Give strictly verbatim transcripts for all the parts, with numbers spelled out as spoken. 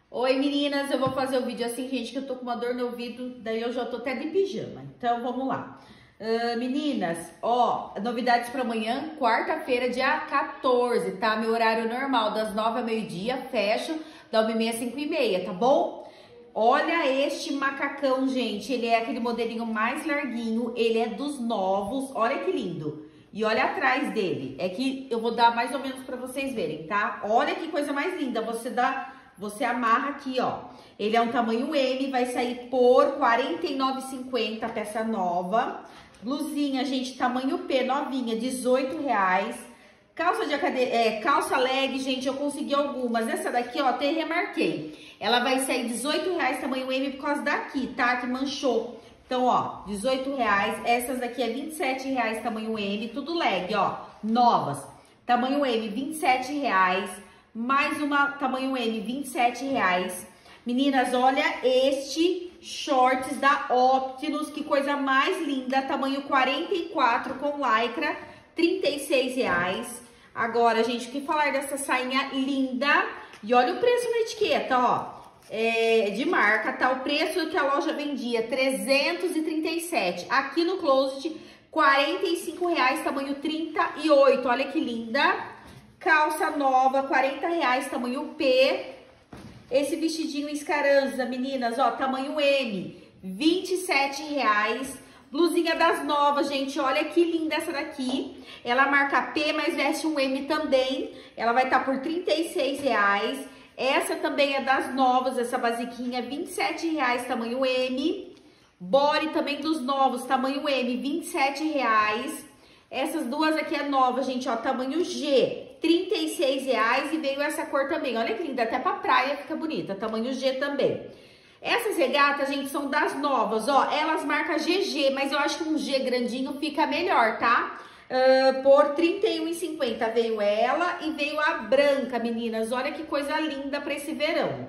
Oi meninas, eu vou fazer o vídeo assim, gente, que eu tô com uma dor no ouvido, daí eu já tô até de pijama. Então vamos lá. Uh, meninas, ó, novidades pra amanhã, quarta-feira, dia quatorze, tá? Meu horário normal, das nove ao meio-dia, fecho, da uma e meia às cinco e meia, tá bom? Olha este macacão, gente, ele é aquele modelinho mais larguinho, ele é dos novos, olha que lindo. E olha atrás dele, é que eu vou dar mais ou menos pra vocês verem, tá? Olha que coisa mais linda, você dá... Você amarra aqui, ó. Ele é um tamanho M, vai sair por quarenta e nove reais e cinquenta centavos, peça nova. Blusinha, gente, tamanho P, novinha, dezoito reais. Calça de academia, é, calça leg, gente, eu consegui algumas. Essa daqui, ó, até remarquei. Ela vai sair dezoito reais, tamanho M, por causa daqui, tá? Que manchou. Então, ó, dezoito reais. Essas daqui é vinte e sete reais, tamanho M, tudo leg, ó, novas. Tamanho M, vinte e sete reais. Mais uma tamanho M, vinte e sete reais. Meninas, olha este shorts da Optilus, que coisa mais linda. Tamanho quarenta e quatro com lycra, trinta e seis reais. Agora, gente, o que falar dessa sainha linda? E olha o preço na etiqueta, ó. É de marca, tá? O preço que a loja vendia, trezentos e trinta e sete. Aqui no Closet, quarenta e cinco reais, tamanho trinta e oito. Olha que linda. Calça nova, quarenta reais, tamanho P. Esse vestidinho escaranza, meninas, ó, tamanho M, vinte e sete reais. Blusinha das novas, gente, olha que linda essa daqui. Ela marca P, mas veste um M também. Ela vai estar por trinta e seis reais. Essa também é das novas, essa basiquinha, vinte e sete reais, tamanho M. Body também dos novos, tamanho M, vinte e sete reais. Essas duas aqui é nova, gente, ó, tamanho G, trinta e seis reais, e veio essa cor também. Olha que linda, até pra praia fica bonita, tamanho G também. Essas regatas, gente, são das novas, ó, elas marcam G G, mas eu acho que um G grandinho fica melhor, tá? Uh, por trinta e um reais e cinquenta centavos veio ela e veio a branca, meninas. Olha que coisa linda pra esse verão.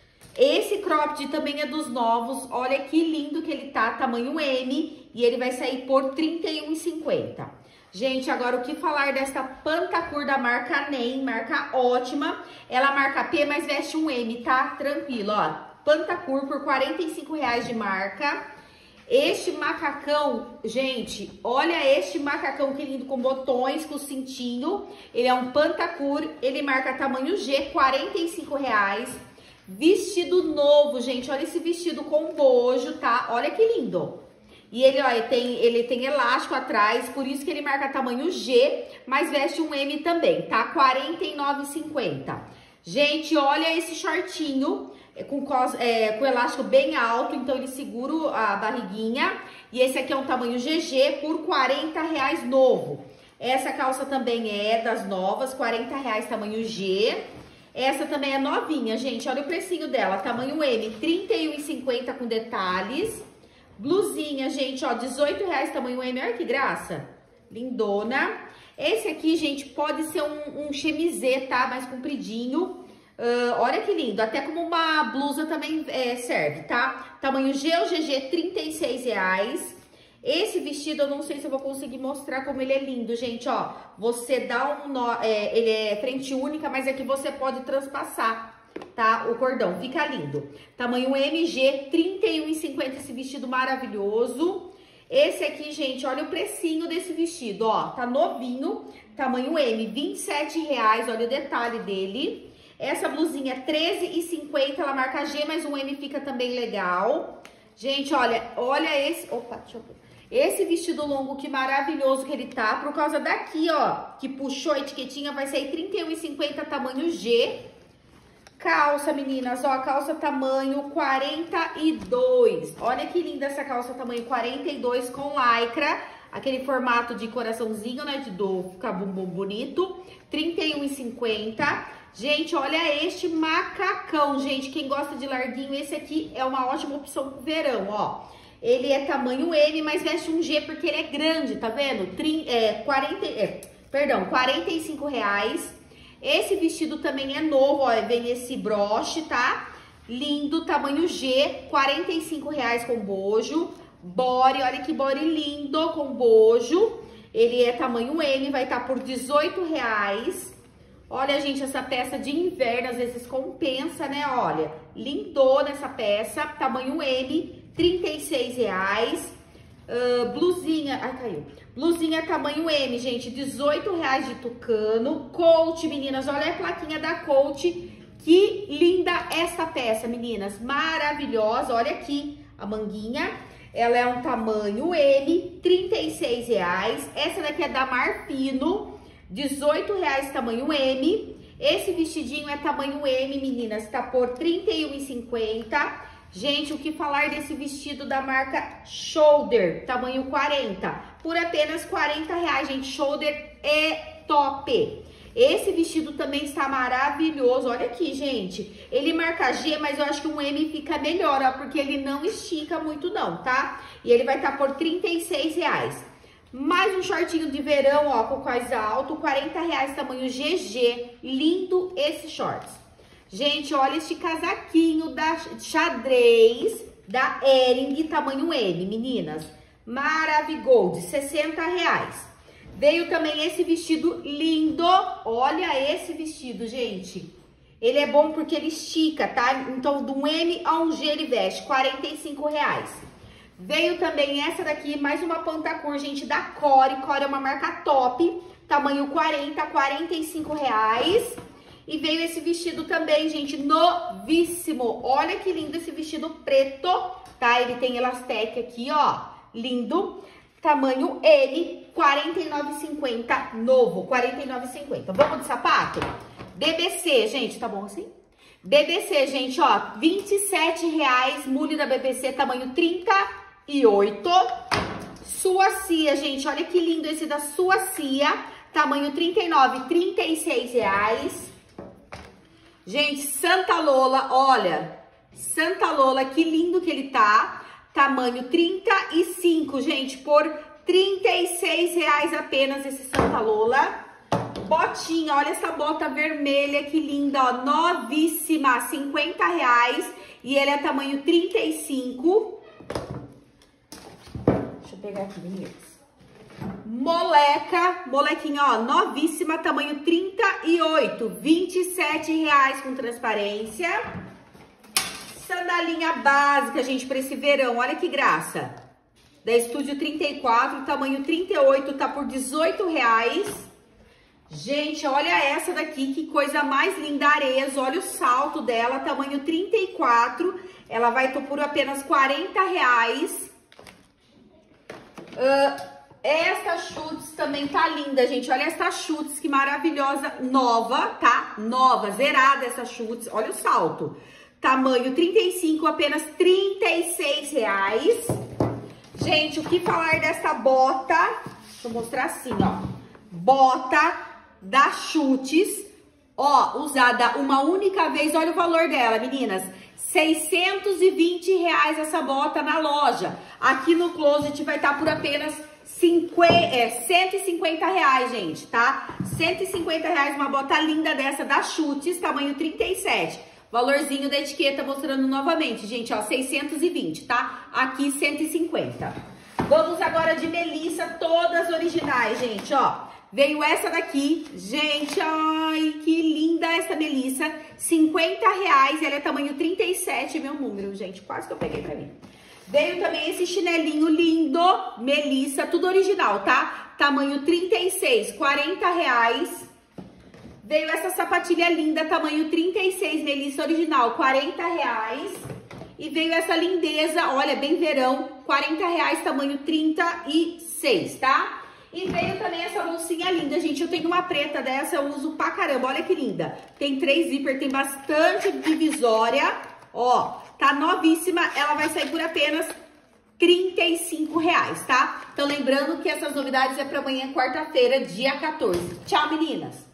Esse cropped também é dos novos, olha que lindo que ele tá, tamanho M, e ele vai sair por trinta e um reais e cinquenta centavos. Gente, agora o que falar dessa Pantacur da marca Nem, marca ótima. Ela marca P, mas veste um M, tá? Tranquilo, ó. Pantacur por quarenta e cinco reais de marca. Este macacão, gente, olha este macacão que lindo, com botões, com cintinho. Ele é um Pantacur, ele marca tamanho G, quarenta e cinco reais. Vestido novo, gente, olha esse vestido com bojo, tá? Olha que lindo. E ele, ó, ele tem, ele tem elástico atrás, por isso que ele marca tamanho G, mas veste um M também, tá? quarenta e nove reais e cinquenta centavos. Gente, olha esse shortinho com, cos, é, com elástico bem alto, então ele segura a barriguinha. E esse aqui é um tamanho G G por quarenta reais novo. Essa calça também é das novas, quarenta reais tamanho G. Essa também é novinha, gente, olha o precinho dela, tamanho M, trinta e um reais e cinquenta centavos com detalhes. Blusinha, gente, ó, dezoito reais, tamanho M, olha que graça, lindona. Esse aqui, gente, pode ser um, um chemisê, tá, mais compridinho, uh, olha que lindo, até como uma blusa também é, serve, tá? Tamanho G ou G G, trinta e seis reais. Esse vestido, eu não sei se eu vou conseguir mostrar como ele é lindo, gente, ó. Você dá um nó, é, ele é frente única, mas aqui você pode transpassar, tá? O cordão, fica lindo. Tamanho M G, trinta e um reais e cinquenta centavos, esse vestido maravilhoso. Esse aqui, gente, olha o precinho desse vestido, ó. Tá novinho, tamanho M, vinte e sete reais, olha o detalhe dele. Essa blusinha, treze reais e cinquenta centavos, ela marca G, mas um M fica também legal. Gente, olha, olha esse... Opa, deixa eu ver. Esse vestido longo, que maravilhoso que ele tá. Por causa daqui, ó, que puxou a etiquetinha, vai sair trinta e um reais e cinquenta centavos, tamanho G. Calça, meninas, ó, calça tamanho quarenta e dois. Olha que linda essa calça tamanho quarenta e dois com lycra. Aquele formato de coraçãozinho, né, de do ficar bumbum bonito. trinta e um reais e cinquenta centavos. Gente, olha este macacão, gente. Quem gosta de larguinho, esse aqui é uma ótima opção pro verão, ó. Ele é tamanho M, mas veste um G porque ele é grande, tá vendo? Trin, é, quarenta, é, perdão, quarenta e cinco reais. Esse vestido também é novo, ó, vem esse broche, tá? Lindo, tamanho G, quarenta e cinco reais com bojo. Body, olha que body lindo com bojo. Ele é tamanho M, vai estar por dezoito reais. Olha, gente, essa peça de inverno, às vezes compensa, né? Olha, lindona essa peça, tamanho M, trinta e seis reais. Uh, blusinha, ai, caiu. Blusinha tamanho M, gente, dezoito reais de tucano. Coach, meninas, olha a plaquinha da Coach. Que linda essa peça, meninas, maravilhosa. Olha aqui a manguinha, ela é um tamanho M, trinta e seis reais. Essa daqui é da Marfino, dezoito reais tamanho M. Esse vestidinho é tamanho M, meninas, tá por trinta e um reais e cinquenta centavos. Gente, o que falar desse vestido da marca Shoulder, tamanho quarenta, por apenas quarenta reais, gente. Shoulder é top. Esse vestido também está maravilhoso. Olha aqui, gente. Ele marca G, mas eu acho que um M fica melhor, ó, porque ele não estica muito não, tá? E ele vai estar por trinta e seis reais. Mais um shortinho de verão, ó, com cós alto, quarenta reais, tamanho G G. Lindo esse shorts. Gente, olha este casaquinho da xadrez, da Hering, tamanho M, meninas. Maravigold, sessenta reais. Veio também esse vestido lindo. Olha esse vestido, gente. Ele é bom porque ele estica, tá? Então, do M a um G ele veste, quarenta e cinco reais. Veio também essa daqui, mais uma pantacur, gente, da Core. Core é uma marca top, tamanho quarenta, quarenta e cinco reais. E veio esse vestido também, gente, novíssimo. Olha que lindo esse vestido preto, tá? Ele tem elastec aqui, ó, lindo. Tamanho L, quarenta e nove reais e cinquenta centavos, novo, quarenta e nove reais e cinquenta centavos. Vamos de sapato? B B C, gente, tá bom assim? B B C, gente, ó, vinte e sete reais, mule da B B C, tamanho trinta e oito. Suacia, gente, olha que lindo esse da Suacia, tamanho trinta e nove, trinta e seis reais. Gente, Santa Lola, olha, Santa Lola, que lindo que ele tá. Tamanho trinta e cinco, gente, por trinta e seis reais apenas esse Santa Lola. Botinha, olha essa bota vermelha, que linda, ó, novíssima, cinquenta reais. E ele é tamanho trinta e cinco. Deixa eu pegar aqui, meninas. Moleca, molequinha, ó, novíssima, tamanho trinta e oito, vinte e sete reais com transparência. Sandalinha básica, gente, para esse verão, olha que graça. Da Estúdio trinta e quatro, tamanho trinta e oito, tá por dezoito reais. Gente, olha essa daqui, que coisa mais linda, Arezzo, olha o salto dela, tamanho trinta e quatro, ela vai por apenas quarenta reais. Uh, Essa chutes também tá linda, gente. Olha essa chutes, que maravilhosa, nova, tá? Nova, zerada essa chutes. Olha o salto. Tamanho trinta e cinco, apenas trinta e seis reais. Gente, o que falar dessa bota? Deixa eu mostrar assim, ó. Bota da Chutes, ó, usada uma única vez. Olha o valor dela, meninas. seiscentos e vinte reais essa bota na loja. Aqui no Closet vai estar por apenas cinquenta, é, cento e cinquenta reais, gente, tá? cento e cinquenta reais uma bota linda dessa da Chutes, tamanho trinta e sete. Valorzinho da etiqueta mostrando novamente, gente, ó, seiscentos e vinte, tá? Aqui cento e cinquenta. Vamos agora de Melissa, todas originais, gente, ó. Veio essa daqui, gente, ai, que linda essa Melissa, cinquenta reais, ela é tamanho trinta e sete, meu número, gente, quase que eu peguei pra mim. Veio também esse chinelinho lindo, Melissa, tudo original, tá? Tamanho trinta e seis, quarenta reais. Veio essa sapatilha linda, tamanho trinta e seis, Melissa original, quarenta reais. E veio essa lindeza, olha, bem verão, quarenta reais, tamanho trinta e seis, tá? E veio também essa bolsinha linda, gente, eu tenho uma preta dessa, eu uso pra caramba, olha que linda. Tem três zíper, tem bastante divisória, ó, tá novíssima, ela vai sair por apenas trinta e cinco reais, tá? Então lembrando que essas novidades é pra amanhã, quarta-feira, dia quatorze. Tchau, meninas!